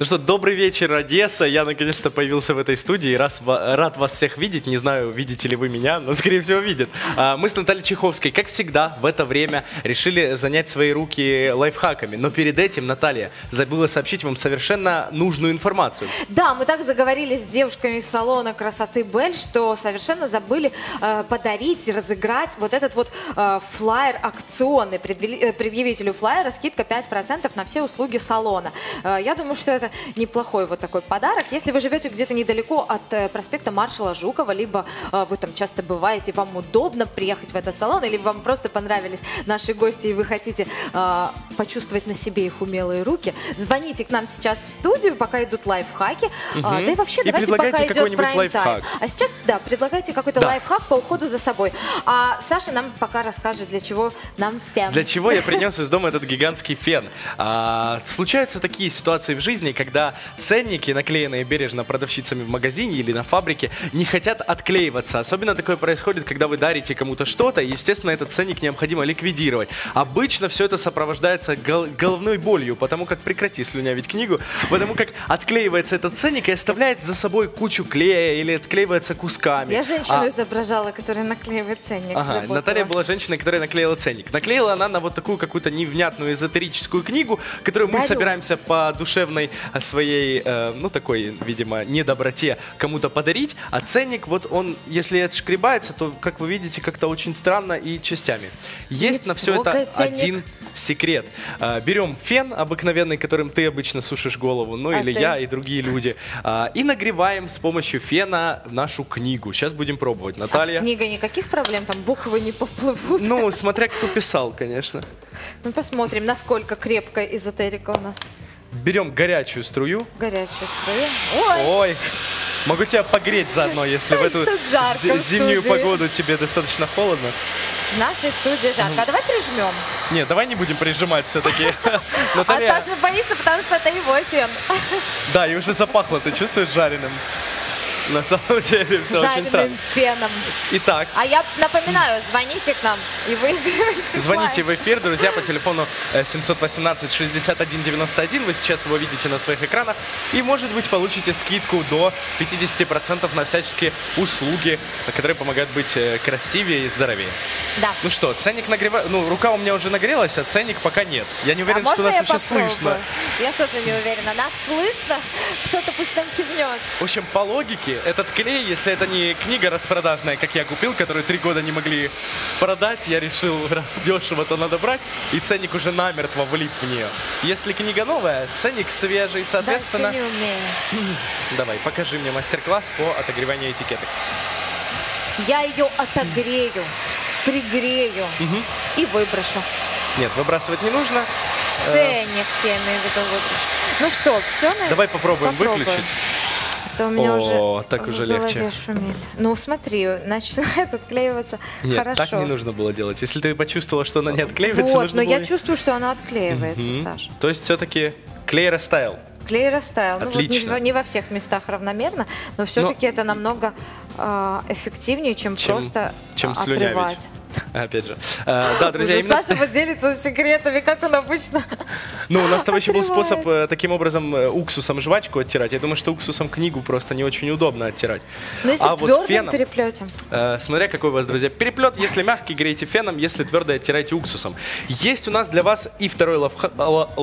Ну что, добрый вечер, Одесса. Я наконец-то появился в этой студии. Рад вас всех видеть. Не знаю, видите ли вы меня, но, скорее всего, видят. Мы с Натальей Чеховской, как всегда, в это время решили занять свои руки лайфхаками. Но перед этим Наталья забыла сообщить вам совершенно нужную информацию. Да, мы так заговорили с девушками из салона красоты Бель, что совершенно забыли подарить, разыграть вот этот вот флаер акционный. Предъявителю флаера скидка 5% на все услуги салона. Я думаю, что это неплохой вот такой подарок. Если вы живете где-то недалеко от проспекта Маршала Жукова, либо вы там часто бываете, вам удобно приехать в этот салон, или вам просто понравились наши гости, и вы хотите почувствовать на себе их умелые руки, звоните к нам сейчас в студию, пока идут лайфхаки. Да и вообще, давайте пока идет прайм-тайм. А сейчас, да, предлагайте какой-то лайфхак по уходу за собой. А Саша нам пока расскажет, для чего нам фен. Для чего я принес из дома этот гигантский фен. Случаются такие ситуации в жизни, когда ценники, наклеенные бережно продавщицами в магазине или на фабрике, не хотят отклеиваться. Особенно такое происходит, когда вы дарите кому-то что-то, и, естественно, этот ценник необходимо ликвидировать. Обычно все это сопровождается головной болью, потому как, прекрати слюнявить книгу, потому как отклеивается этот ценник и оставляет за собой кучу клея или отклеивается кусками. Я женщину изображала, которая наклеивает ценник. Ага, Наталья была женщиной, которая наклеила ценник. Наклеила она на вот такую какую-то невнятную эзотерическую книгу, которую мы собираемся по душевной своей, ну такой, видимо, недоброте кому-то подарить. А ценник, вот он, если отшкребается, то, как вы видите, как-то очень странно и частями. Есть на все это один секрет. Берем фен обыкновенный, которым ты обычно сушишь голову, ну или я и другие люди, и нагреваем с помощью фена нашу книгу. Сейчас будем пробовать, Наталья. А с книгой никаких проблем? Там буквы не поплывут? Ну, смотря кто писал, конечно. Ну, посмотрим, насколько крепкая эзотерика у нас. Берем горячую струю. Горячую струю. Ой! Могу тебя погреть заодно, если в эту зимнюю погоду тебе достаточно холодно. В нашей студии жарко. А давай прижмем. Нет, давай не будем прижимать все-таки. А Саша боится, потому что это его фен. Да, и уже запахло, ты чувствуешь жареным? На самом деле все очень странно. Феном. Итак. А я напоминаю, звоните к нам и выигрывайте. Звоните в эфир, друзья, по телефону 718-61-91. Вы сейчас его видите на своих экранах. И, может быть, получите скидку до 50% на всяческие услуги, которые помогают быть красивее и здоровее. Да. Ну что, ценник нагревает. Ну, рука у меня уже нагрелась, а ценник пока нет. Я не уверен, что нас вообще слышно. Я тоже не уверена. Нас слышно? Кто-то пусть там кивнет. В общем, по логике, этот клей, если это не книга распродажная, как я купил, которую 3 года не могли продать, я решил, раз дешево, то надо брать, и ценник уже намертво влип в нее. Если книга новая, ценник свежий, соответственно... Да, ты не умеешь. Давай, покажи мне мастер-класс по отогреванию этикеток. Я ее отогрею, пригрею и выброшу. Нет, выбрасывать не нужно. Ценник, я имею в виду, выброшу. Ну что, все, наверное? Давай попробуем выключить. У меня уже так уже легче. Шумит. Ну смотри, начинает отклеиваться. Нет, хорошо. Так не нужно было делать. Если ты почувствовала, что она не отклеивается, вот, нужно но было... я чувствую, что она отклеивается, Саша. То есть все-таки клей растаял. Клей растаял. Отлично. Ну, вот не во всех местах равномерно, но все-таки это намного эффективнее, чем просто отрывать. Опять же. Да, друзья, именно... Саша поделится секретами, как он обычно. Ну, у нас с тобой еще был способ таким образом уксусом жвачку оттирать. Я думаю, что уксусом книгу просто не очень удобно оттирать. Но если в твердом переплете? Смотря какой у вас, друзья, переплет. Если мягкий, грейте феном. Если твердый, оттирайте уксусом. Есть у нас для вас и второй лайфхак,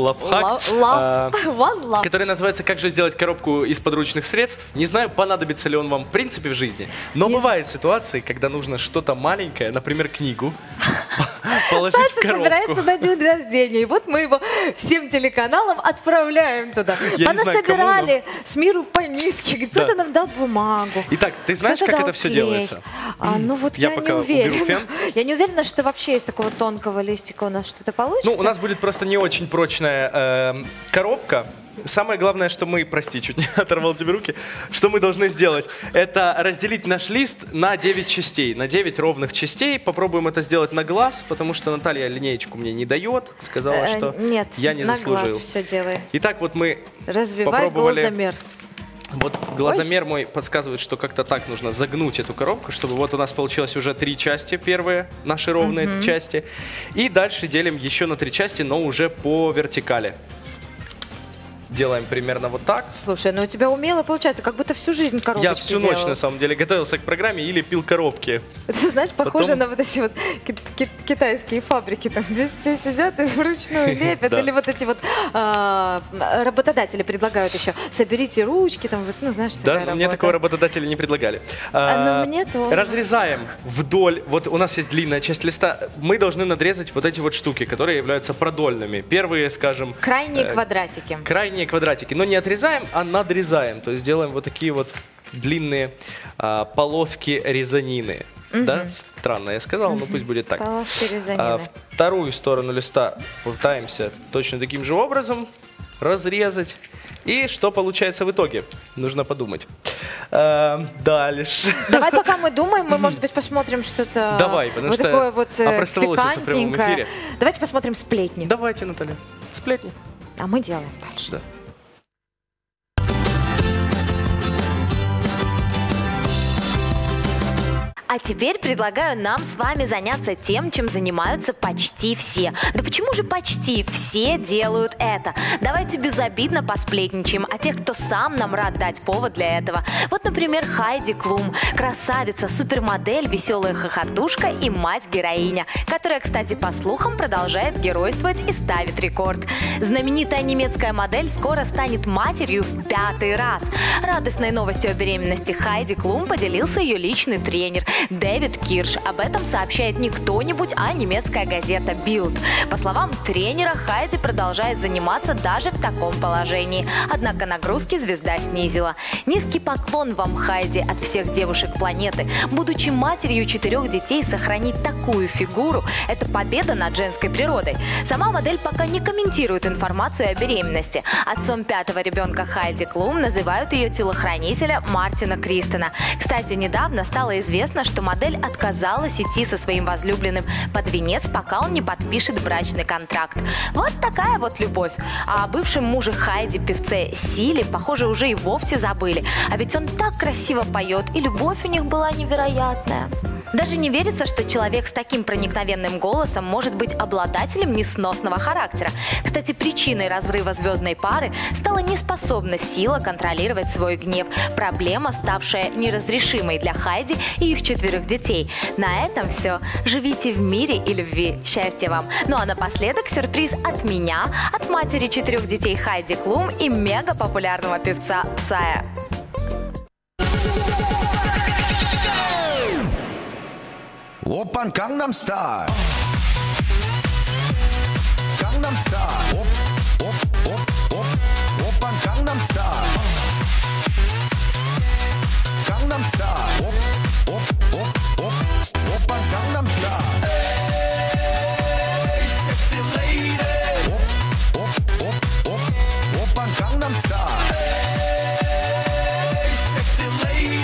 который называется «Как же сделать коробку из подручных средств». Не знаю, понадобится ли он вам в принципе в жизни, но бывают ситуации, когда нужно что-то маленькое, например, книгу, положить в коробку. Саша собирается на день рождения, и вот мы его всем телеканалам отправляем туда. Понасобирали с миру по низким, кто-то нам дал бумагу. Итак, ты знаешь, как это все делается? Ну вот я не уверена. Я не уверена, что вообще из такого тонкого листика у нас что-то получится. Ну, у нас будет просто не очень прочная коробка. Самое главное, что мы, прости, чуть не оторвал тебе руки, что мы должны сделать, это разделить наш лист на 9 частей, на 9 ровных частей. Попробуем это сделать на глаз, потому что Наталья линеечку мне не дает, сказала, что я не заслужил. Нет, на глаз все делай. Итак, вот мы попробовали... глазомер. Вот глазомер мой подсказывает, что как-то так нужно загнуть эту коробку, чтобы вот у нас получилось уже 3 части первые, наши ровные части. И дальше делим еще на 3 части, но уже по вертикали. делаем примерно вот так. Слушай, ну у тебя умело получается, как будто всю жизнь коробочки Я всю ночь, на самом деле, готовился к программе или пил коробки. Это, знаешь, похоже на вот эти вот китайские фабрики, там, здесь все сидят и вручную лепят. Или вот эти вот работодатели предлагают еще, соберите ручки, там, вот, ну, знаешь, такая Да, мне такого работодателя не предлагали. Но мне тоже. Разрезаем вдоль, вот у нас есть длинная часть листа, мы должны надрезать вот эти вот штуки, которые являются продольными. Первые, скажем... Крайние квадратики. Крайние квадратики, но не отрезаем, а надрезаем, то есть делаем вот такие вот длинные полоски резанины. Да, странно я сказал, но пусть будет так. Полоски резанины. Вторую сторону листа пытаемся точно таким же образом разрезать. И что получается в итоге? Нужно подумать. Дальше. Давай, пока мы думаем, мы, может быть, посмотрим что-то потому вот что такое вот опростоволоситься в прямом эфире. Давайте посмотрим сплетни. Давайте, Наталья. Сплетни. А мы делаем дальше. Да. А теперь предлагаю нам с вами заняться тем, чем занимаются почти все. Да почему же почти все делают это? Давайте безобидно посплетничаем о тех, кто сам нам рад дать повод для этого. Вот, например, Хайди Клум. Красавица, супермодель, веселая хохотушка и мать-героиня, которая, кстати, по слухам, продолжает геройствовать и ставит рекорд. Знаменитая немецкая модель скоро станет матерью в 5-й раз. Радостной новостью о беременности Хайди Клум поделился ее личный тренер Дэвид Кирш. Об этом сообщает не кто-нибудь, а немецкая газета Bild. По словам тренера, Хайди продолжает заниматься даже в таком положении. Однако нагрузки звезда снизила. Низкий поклон вам, Хайди, от всех девушек планеты. Будучи матерью 4 детей, сохранить такую фигуру – это победа над женской природой. Сама модель пока не комментирует информацию о беременности. Отцом 5-го ребенка Хайди Клум называют ее телохранителя Мартина Кристена. Кстати, недавно стало известно, что модель отказалась идти со своим возлюбленным под венец, пока он не подпишет брачный контракт. Вот такая вот любовь. А о бывшем муже Хайди, певце Силе, похоже, уже и вовсе забыли. А ведь он так красиво поет, и любовь у них была невероятная. Даже не верится, что человек с таким проникновенным голосом может быть обладателем несносного характера. Кстати, причиной разрыва звездной пары стала неспособность Сила контролировать свой гнев. Проблема, ставшая неразрешимой для Хайди и их 4 детей. На этом все. Живите в мире и любви. Счастья вам. Ну а напоследок сюрприз от меня, от матери 4 детей Хайди Клум и мега популярного певца Псая. Oppan Gangnam Style. Gangnam Style. Oppan Gangnam Style. Gangnam Style. Oppan Gangnam Style. Hey, sexy lady. Oppan Gangnam Style. Hey, sexy lady.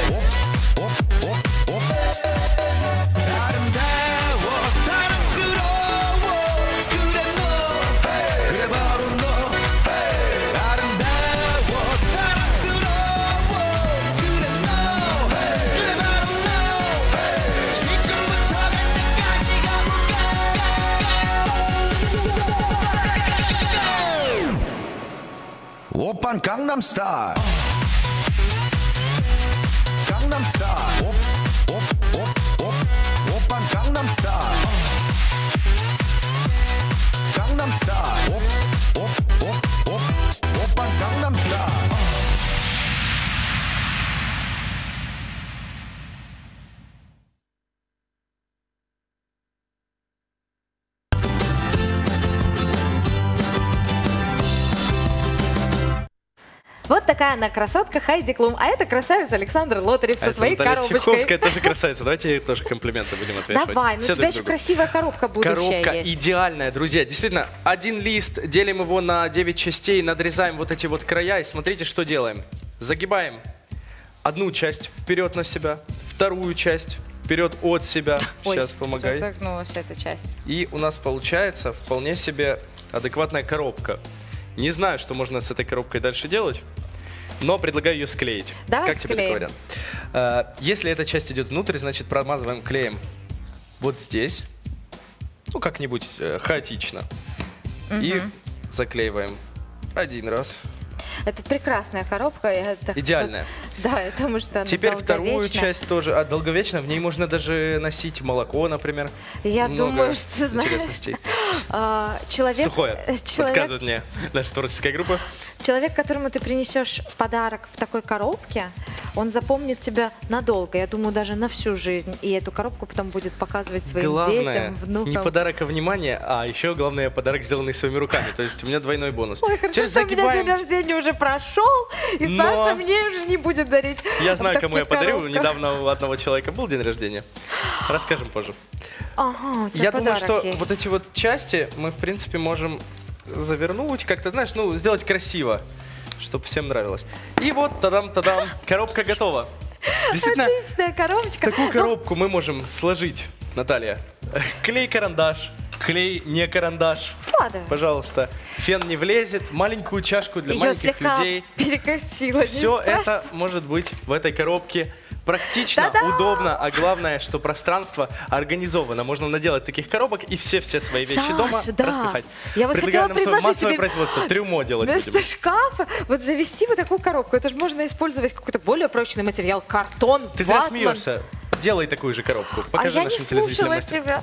Oppan Gangnam Style. Gangnam Style. Oppan Gangnam Style. Gangnam Style. Oppan Gangnam Style. Вот такая она красотка Хайди Клум. А это красавица Александр Лотарев со своей коробочкой. Чайковская тоже красавица. Давайте ей тоже комплименты будем отвешивать. Давай, ну у тебя еще красивая коробка будущая Коробка есть. идеальная, друзья. Действительно, один лист, делим его на 9 частей, надрезаем вот эти вот края и смотрите, что делаем. Загибаем одну часть вперед на себя, вторую часть вперед от себя. Сейчас помогай. Разогнулась эта часть. И у нас получается вполне себе адекватная коробка. Не знаю, что можно с этой коробкой дальше делать, но предлагаю ее склеить. Давай как тебе такой вариант? Если эта часть идет внутрь, значит промазываем клеем вот здесь, ну как-нибудь хаотично, и заклеиваем Один раз. Это прекрасная коробка. Идеальная. Да, потому что она Теперь вторую долговечная. часть тоже. А, долговечная. В ней можно даже носить молоко, например. Я Много думаю, что, знаешь, интересностей. человек... Сухое, человек- подсказывает мне наша творческая группа. Человек, которому ты принесешь подарок в такой коробке, он запомнит тебя надолго, я думаю, даже на всю жизнь. И эту коробку потом будет показывать своим Главное, детям, внукам. не подарок, а внимание, а еще главное подарок, сделанный своими руками. То есть у меня двойной бонус. Ой, хорошо, Теперь что у меня день рождения уже прошел, и Но- Саша мне уже не будет дарить. Я в знаю, кому я таких подарю. коробках. Недавно у одного человека был день рождения. Расскажем позже. Ага, у тебя Я думаю, подарок что есть. вот эти вот части мы, в принципе, можем завернуть, как-то, знаешь, ну, сделать красиво, чтобы всем нравилось. И вот, тадам-тадам, коробка готова. Действительно, Отличная коробочка. такую коробку мы можем сложить, Наталья. Клей-карандаш, клей не карандаш. Складывай. Пожалуйста, фен не влезет, маленькую чашку для Ее маленьких слегка людей. перекосило. не Все страшно. это может быть в этой коробке. Практично, Та-дам! удобно, а главное, что пространство организовано. Можно наделать таких коробок и все свои вещи Саша, дома да. распихать. Я вот Предлагаю хотела нам свое предложить массовое тебе производство, трюмо делать вместо будем. шкафа вот завести вот такую коробку. Это же можно использовать какой-то более прочный материал. Картон, Ты зря ватман. смеешься. Делай такую же коробку. А Покажи я не нашим телезрителям. слушала мастер. тебя.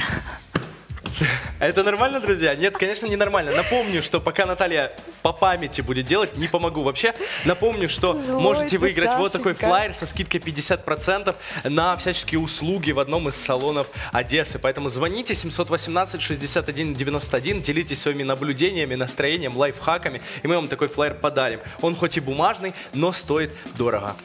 Это нормально, друзья? Нет, конечно, не нормально. Напомню, что пока Наталья по памяти будет делать, не помогу вообще. Напомню, что Злой можете ты, выиграть вот такой Сашенька. флаер со скидкой 50% на всяческие услуги в одном из салонов Одессы. Поэтому звоните 718-61-91, делитесь своими наблюдениями, настроением, лайфхаками, и мы вам такой флаер подарим. Он хоть и бумажный, но стоит дорого.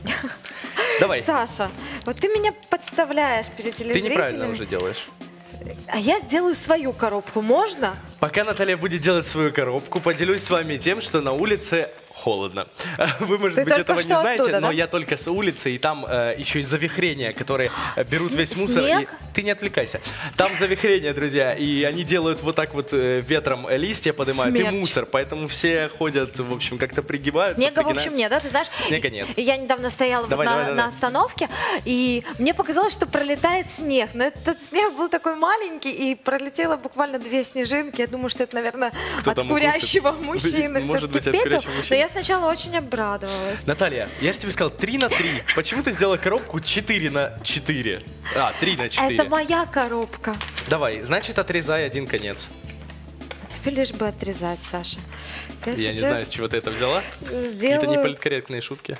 Давай. Саша, вот ты меня подставляешь перед Ты телезрителями. неправильно уже делаешь. А я сделаю свою коробку, можно? Пока Наталья будет делать свою коробку, поделюсь с вами тем, что на улице холодно. Вы, может Ты быть, только этого что не знаете, оттуда, но да? я только с улицы, и там еще и завихрения, которые берут весь мусор. И... снег? Ты не отвлекайся. Там завихрения, друзья, и они делают вот так вот ветром листья поднимают, Смерч. и мусор. Поэтому все ходят, в общем, как-то пригибаются. Снега, в пригинаются. общем, нет, да? Ты знаешь, Снега нет. Я недавно стояла Давай, вот давай, на давай. остановке, и мне показалось, что пролетает снег. Но этот снег был такой маленький, и пролетело буквально 2 снежинки. Я думаю, что это, наверное, Кто от там курящего укусит? мужчины. Может быть, Все-таки от пепел. курящего мужчины. Но я сначала очень обрадовалась. Наталья, я же тебе сказал 3 на 3. Почему ты сделала коробку 4 на 4? А, 3 на 4. Это моя коробка. Давай, значит, отрезай один конец. Тебе лишь бы отрезать, Саша. Я не сейчас знаю, с чего ты это взяла. Какие-то сделаю... неполиткорректные шутки.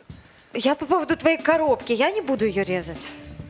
Я по поводу твоей коробки, я не буду ее резать.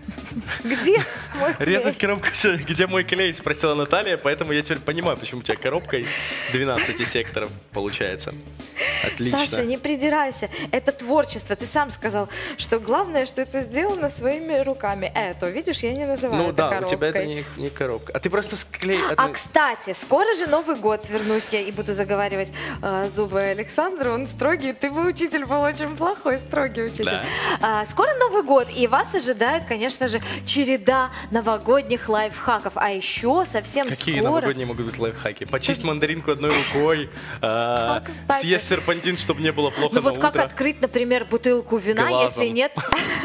Где мой клей? Резать коробку, где мой клей, спросила Наталья, поэтому я теперь понимаю, почему у тебя коробка из 12 секторов получается. Отлично. Саша, не придирайся. Это творчество. Ты сам сказал, что главное, что это сделано своими руками. Это, видишь, я не называю Ну это да, коробкой. у тебя это не коробка. А ты просто склей... А кстати, скоро же Новый год, вернусь я и буду заговаривать зубы Александру. Он строгий. Ты бы учитель был очень плохой, строгий учитель. Да. Скоро Новый год, и вас ожидает, конечно же, череда новогодних лайфхаков. А еще совсем Какие скоро... новогодние могут быть лайфхаки? Почисть мандаринку одной рукой, кстати. съешь серпантин, чтобы не было плохо Ну на вот как утро. открыть, например, бутылку вина, Глазом. если нет,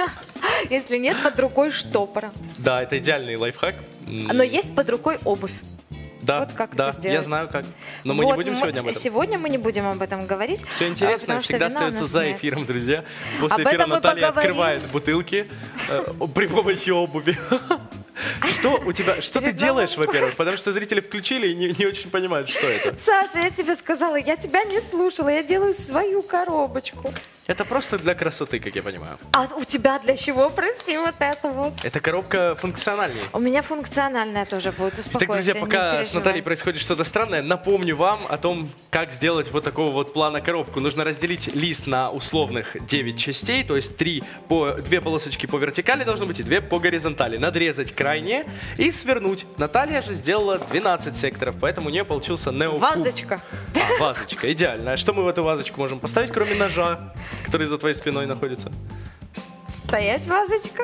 если нет под рукой штопора. Да, это идеальный лайфхак. Но есть под рукой обувь. Да, вот как да, это сделать. я знаю как. Но мы не Вот будем сегодня об этом. Сегодня мы не будем об этом говорить. Все интересно потому что всегда вина у остается нас за нет. эфиром, друзья. После Об эфира этом мы Наталья поговорим. открывает бутылки при помощи обуви. Что у тебя, что ты Перед делаешь, Новым во-первых? Потому что зрители включили и не очень понимают, что это. Саша, я тебе сказала, я тебя не слушала, я делаю свою коробочку. Это просто для красоты, как я понимаю. А у тебя для чего, прости, вот это вот? Эта коробка функциональнее. У меня функциональная тоже будет, успокойся. Итак, друзья, не пока с переживай. Натальей происходит что-то странное, напомню вам о том, как сделать вот такого вот плана коробку. Нужно разделить лист на условных 9 частей, то есть 2 полосочки по вертикали должно быть и 2 по горизонтали. Надрезать крайние и свернуть. Наталья же сделала 12 секторов, поэтому у нее получился неокуб. Вазочка. А, вазочка, идеально. А что мы в эту вазочку можем поставить, кроме ножа, который за твоей спиной находится? Стоять, вазочка.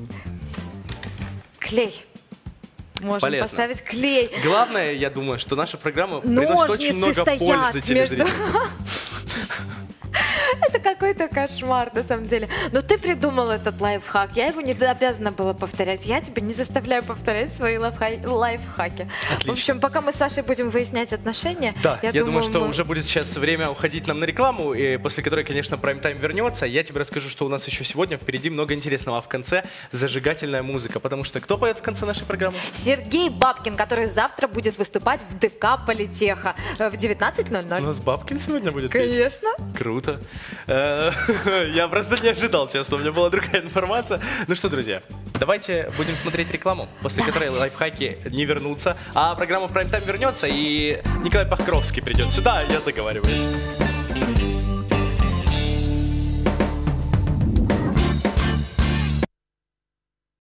Клей. Можем Полезно. поставить клей. Главное, я думаю, что наша программа приносит очень Ножницы много стоят пользы между... телезрителям. Это Это какой-то кошмар, на самом деле. Но ты придумал этот лайфхак. Я его не обязана была повторять. Я тебя не заставляю повторять свои лайфхаки. Отлично. В общем, пока мы с Сашей будем выяснять отношения, Да, я думаю, что мы- уже будет сейчас время уходить нам на рекламу, и после которой, конечно, прайм-тайм вернется. Я тебе расскажу, что у нас еще сегодня впереди много интересного, а в конце зажигательная музыка. Потому что кто поет в конце нашей программы? Сергей Бабкин, который завтра будет выступать в ДК Политеха в 19:00. У нас Бабкин сегодня будет петь? Конечно. Круто. Я просто не ожидал, честно, у меня была другая информация. Ну что, друзья, давайте будем смотреть рекламу, после которой лайфхаки не вернутся, а программа Prime Time вернется, и Николай Пахкровский придет сюда, я заговариваюсь.